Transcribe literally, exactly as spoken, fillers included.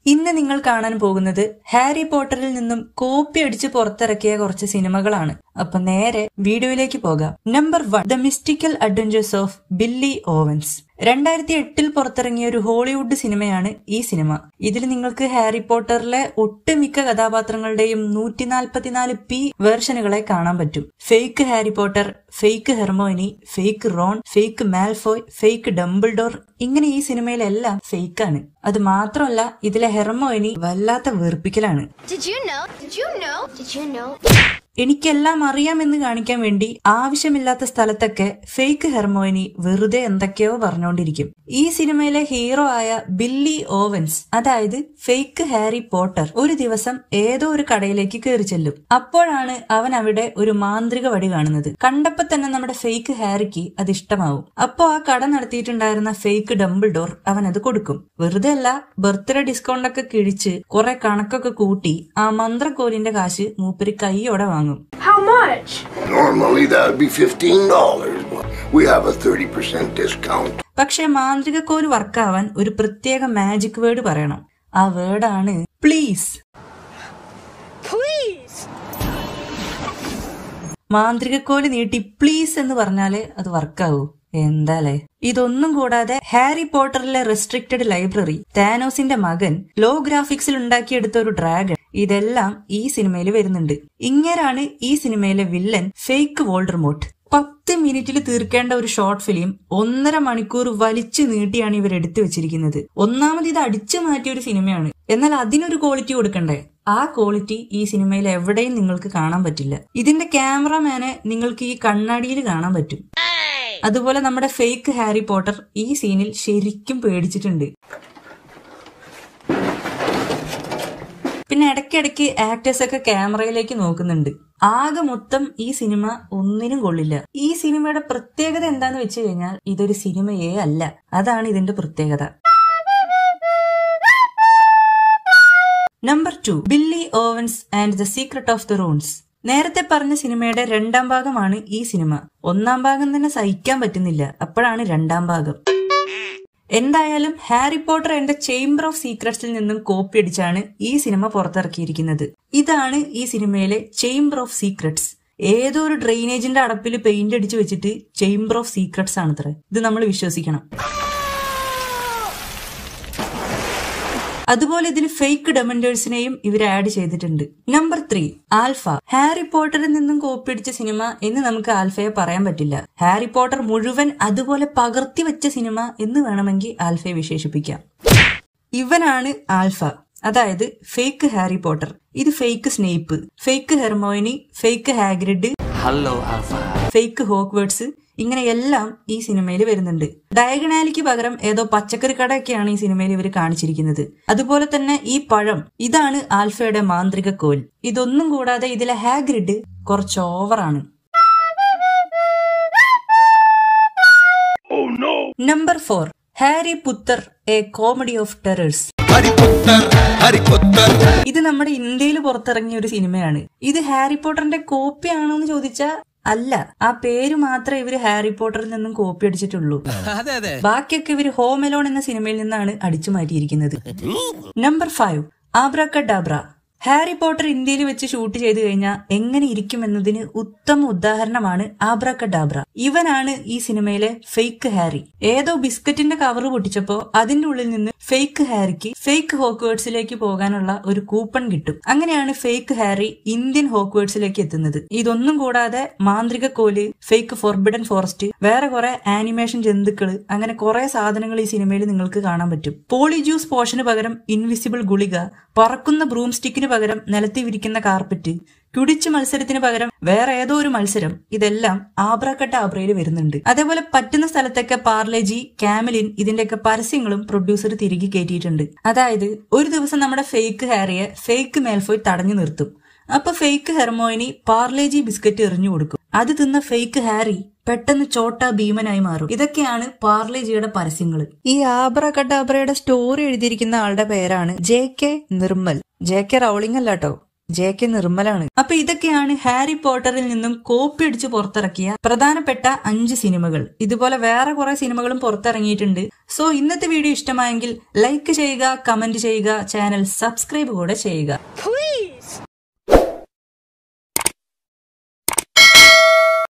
ഇന്ന് നിങ്ങൾ കാണാൻ പോകുന്നത് ഹാരി പോട്ടറിൽ നിന്നും കോപ്പി അടിച്ച് പുറത്തിറക്കിയ കുറച്ച് സിനിമകളാണ്. അപ്പൊ നേരെ വീഡിയോയിലേക്ക് പോകാം. Number one, the mystical adventures of Billy Owens. രണ്ടായിരത്തി എട്ടിൽ പുറത്തിറങ്ങിയ ഒരു ഹോളിവുഡ് സിനിമയാണ് ഈ സിനിമ. ഇതിൽ നിങ്ങൾക്ക് ഹാരി പോട്ടറിലെ ഒട്ടുമിക്ക കഥാപാത്രങ്ങളുടെയും നൂറ്റി നാൽപ്പത്തിനാല് പി വേർഷനുകളെ കാണാൻ പറ്റും. Fake Harry Potter, fake Hermione, fake Ron, fake Malfoy, fake Dumbledore, ഇങ്ങനെ ഈ സിനിമയിലെല്ലാം ഫേക്കാണ്. അത് മാത്രമല്ല ഇതിലെ ഹെർമോയിനി വല്ലാത്ത വെറുപ്പിക്കലാണ്. എനിക്കെല്ലാം അറിയാമെന്ന് കാണിക്കാൻ വേണ്ടി ആവശ്യമില്ലാത്ത സ്ഥലത്തൊക്കെ ഫേക്ക് ഹെർമോയിനി വെറുതെ എന്തൊക്കെയോ പറഞ്ഞുകൊണ്ടിരിക്കും. ഈ സിനിമയിലെ ഹീറോ ആയ ബില്ലി ഓവൻസ്, അതായത് ഫേക്ക് ഹാരി പോട്ടർ, ഒരു ദിവസം ഏതോ ഒരു കടയിലേക്ക് കയറി ചെല്ലും. അപ്പോഴാണ് അവൻ അവിടെ ഒരു മാന്ത്രിക വടി കാണുന്നത്. കണ്ടപ്പോ തന്നെ നമ്മുടെ ഫേക്ക് ഹാരിക്ക് അത് ഇഷ്ടമാവും. അപ്പോ ആ കട നടത്തിയിട്ടുണ്ടായിരുന്ന ഫേക്ക് ഡംബിൾഡോർ അവൻ അത് കൊടുക്കും. വെറുതെ അല്ല, ബർത്ത്ഡേ ഡിസ്കൗണ്ട് ഒക്കെ കിഴിച്ച് കുറെ കണക്കൊക്കെ കൂട്ടി ആ മന്ത്രക്കോലിന്റെ കാശ് മൂപ്പര് കൈയോടെ വാങ്ങും. How much? Normally that would be fifteen dollars, but we have a thirty percent discount. പക്ഷെ മാന്ത്രിക കോല് വർക്കാവാൻ ഒരു പ്രത്യേക മാജിക് വേർഡ് പറയണം. ആ വേർഡാണ് പ്ലീസ്. Please. മാന്ത്രിക കോല് നീട്ടി പ്ലീസ് എന്ന് പറഞ്ഞാലേ അത് വർക്കാവൂ. എന്താലേ. ഇതൊന്നും കൂടാതെ ഹാരി പോട്ടറിലെ റെസ്ട്രിക്റ്റഡ് ലൈബ്രറി, താനോസിന്റെ മകൻ, ലോ ഗ്രാഫിക്സിൽ ഉണ്ടാക്കിയെടുത്ത ഒരു ഡ്രാഗൺ, ഇതെല്ലാം ഈ സിനിമയിൽ വരുന്നുണ്ട്. ഇങ്ങനെയാണ് ഈ സിനിമയിലെ വില്ലൻ ഫേക്ക് വോൾഡർമോർട്ട്. പത്ത് മിനിറ്റിൽ തീർക്കേണ്ട ഒരു ഷോർട്ട് ഫിലിം ഒന്നര മണിക്കൂർ വലിച്ചു നീട്ടിയാണ് ഇവർ എടുത്തു വെച്ചിരിക്കുന്നത്. ഒന്നാമത് ഇത് അടിച്ചു മാറ്റിയ ഒരു സിനിമയാണ്, എന്നാൽ അതിനൊരു ക്വാളിറ്റി കൊടുക്കണ്ടേ? ആ ക്വാളിറ്റി ഈ സിനിമയിൽ എവിടെയും നിങ്ങൾക്ക് കാണാൻ പറ്റില്ല. ഇതിന്റെ ക്യാമറമാനെ നിങ്ങൾക്ക് ഈ കണ്ണാടിയിൽ കാണാൻ പറ്റും. അതുപോലെ നമ്മുടെ ഫേക്ക് ഹാരി പോട്ടർ ഈ സീനിൽ ശരിക്കും പേടിച്ചിട്ടുണ്ട്. പിന്നെ ഇടയ്ക്കിടയ്ക്ക് ആക്ടേഴ്സ് ഒക്കെ ക്യാമറയിലേക്ക് നോക്കുന്നുണ്ട്. ആകെ മൊത്തം ഈ സിനിമ ഒന്നിനും കൊള്ളില്ല. ഈ സിനിമയുടെ പ്രത്യേകത എന്താന്ന് വെച്ച് കഴിഞ്ഞാൽ ഇതൊരു സിനിമയേ അല്ല. അതാണ് ഇതിന്റെ പ്രത്യേകത. Number two, Billy Owens and the secret of the runes. നേരത്തെ പറഞ്ഞ സിനിമയുടെ രണ്ടാം ഭാഗമാണ് ഈ സിനിമ. ഒന്നാം ഭാഗം തന്നെ സഹിക്കാൻ പറ്റുന്നില്ല, അപ്പോഴാണ് രണ്ടാം ഭാഗം. എന്തായാലും Harry Potter and the chamber of സീക്രട്സിൽ നിന്നും കോപ്പി അടിച്ചാണ് ഈ സിനിമ പുറത്തിറക്കിയിരിക്കുന്നത്. ഇതാണ് ഈ സിനിമയിലെ ചേംബർ ഓഫ് സീക്രട്സ്. ഏതോ ഒരു ഡ്രെയിനേജിന്റെ അടപ്പിൽ പെയിന്റ് അടിച്ചു വെച്ചിട്ട് ചേംബർ ഓഫ് സീക്രട്സ് ആണത്രേ. ഇത് നമ്മൾ വിശ്വസിക്കണം. അതുപോലെ ഇതിൽ ഫേക്ക് ഡെമൻഡേഴ്സിനെയും ഇവർ ആഡ് ചെയ്തിട്ടുണ്ട്. Number three, alpha. ഹാരി പോട്ടറിൽ നിന്നും കോപ്പിയടിച്ച സിനിമ എന്ന് നമുക്ക് ആൽഫയെ പറയാൻ പറ്റില്ല. ഹാരി പോട്ടർ മുഴുവൻ അതുപോലെ പകർത്തി വെച്ച സിനിമ എന്ന് വേണമെങ്കിൽ ആൽഫയെ വിശേഷിപ്പിക്കാം. ഇവനാണ് ആൽഫ, അതായത് ഫേക്ക് ഹാരി പോട്ടർ. ഇത് fake Snape, fake Hermione, fake Hagrid, fake Hogwarts, ഇങ്ങനെയെല്ലാം ഈ സിനിമയിൽ വരുന്നുണ്ട്. ഡയഗണാലിക്ക് പകരം ഏതോ പച്ചക്കറി കടയൊക്കെയാണ് ഈ സിനിമയിൽ ഇവർ കാണിച്ചിരിക്കുന്നത്. അതുപോലെ തന്നെ ഈ പഴം, ഇതാണ് ആൽഫയുടെ മാന്ത്രിക കോൽ. ഇതൊന്നും കൂടാതെ ഇതിലെ ഹാഗ്രിഡ് കുറച്ച് ഓവറാണ്. Number four, Harry Puttar, a comedy of terrors. ഇത് നമ്മുടെ ഇന്ത്യയിൽ പുറത്തിറങ്ങിയ ഒരു സിനിമയാണ്. ഇത് ഹാരി പോട്ടറിന്റെ കോപ്പി ആണോ എന്ന് ചോദിച്ചാൽ അല്ല. ആ പേര് മാത്രമേ ഇവര് ഹാരി പോട്ടറിൽ നിന്നും കോപ്പി അടിച്ചിട്ടുള്ളൂ. ബാക്കിയൊക്കെ ഇവര് ഹോം അലോൺ എന്ന സിനിമയിൽ നിന്നാണ് അടിച്ചു മാറ്റിയിരിക്കുന്നത്. Number five, abracadabra. Harry Potter ഇന്ത്യയിൽ വെച്ച് ഷൂട്ട് ചെയ്തു കഴിഞ്ഞാൽ എങ്ങനെ ഇരിക്കും എന്നതിന് ഉത്തമ ഉദാഹരണമാണ് ആബ്രാക്കഡാബ്ര. ഇവനാണ് ഈ സിനിമയിലെ ഫേക്ക് ഹാരി. ഏതോ ബിസ്ക്കറ്റിന്റെ കവർ പൊട്ടിച്ചപ്പോ അതിന്റെ ഉള്ളിൽ നിന്ന് ഫേക്ക് ഹാരിക്ക് ഫേക്ക് ഹോക്വേർഡ്സിലേക്ക് പോകാനുള്ള ഒരു കൂപ്പൺ കിട്ടും. അങ്ങനെയാണ് ഫേക്ക് ഹാരി ഇന്ത്യൻ ഹോക്വേർഡ്സിലേക്ക് എത്തുന്നത്. ഇതൊന്നും കൂടാതെ മാന്ത്രിക കോല്, ഫേക്ക് ഫോർബിഡൻ ഫോറസ്റ്റ്, വേറെ കുറെ ആനിമേഷൻ ജന്തുക്കള്, അങ്ങനെ കുറെ സാധനങ്ങൾ ഈ സിനിമയിൽ നിങ്ങൾക്ക് കാണാൻ പറ്റും. പോളിജ്യൂസ് പോഷന് പകരം ഇൻവിസിബിൾ ഗുളിക, പറക്കുന്ന ബ്രൂം സ്റ്റിക്കിന് പകരം നിലത്തി വിരിക്കുന്ന കാർപ്പറ്റ്, ക്വിഡിച്ച് മത്സരത്തിന് പകരം വേറെ ഏതോ ഒരു മത്സരം, ഇതെല്ലാം ആബ്രാക്കഡാബ്രയിൽ വരുന്നുണ്ട്. അതേപോലെ പറ്റുന്ന സ്ഥലത്തൊക്കെ പാർലേജി, കാമലിൻ, ഇതിന്റെയൊക്കെ പരസ്യങ്ങളും പ്രൊഡ്യൂസർ തിരികെ കയറ്റിയിട്ടുണ്ട്. അതായത് ഒരു ദിവസം നമ്മുടെ ഫേക്ക് ഹാരിയെ ഫേക്ക് മാൽഫോയ് തടഞ്ഞു നിർത്തും. അപ്പൊ ഫേക്ക് ഹെർമോയിനി പാർലേജി ബിസ്ക്കറ്റ് എറിഞ്ഞു കൊടുക്കും. അത് തിന്ന ഫേക്ക് ഹാരി പെട്ടെന്ന് ചോട്ടാ ഭീമനായി മാറും. ഇതൊക്കെയാണ് പാർലേജിയുടെ പരസ്യങ്ങൾ. ഈ ആബ്രാക്കഡാബ്രയുടെ സ്റ്റോറി എഴുതിയിരിക്കുന്ന ആളുടെ പേരാണ് J K Nirmal. J K Rowling അല്ലാട്ടോ. ജെ കെ നിർമ്മലാണ്. അപ്പൊ ഇതൊക്കെയാണ് ഹാരി പോട്ടറിൽ നിന്നും കോപ്പി അടിച്ച് പുറത്തിറക്കിയ പ്രധാനപ്പെട്ട അഞ്ച് സിനിമകൾ. ഇതുപോലെ വേറെ കുറെ സിനിമകളും പുറത്തിറങ്ങിയിട്ടുണ്ട്. സോ ഇന്നത്തെ വീഡിയോ ഇഷ്ടമായെങ്കിൽ ലൈക്ക് ചെയ്യുക, കമന്റ് ചെയ്യുക, ചാനൽ സബ്സ്ക്രൈബ് കൂടെ ചെയ്യുക.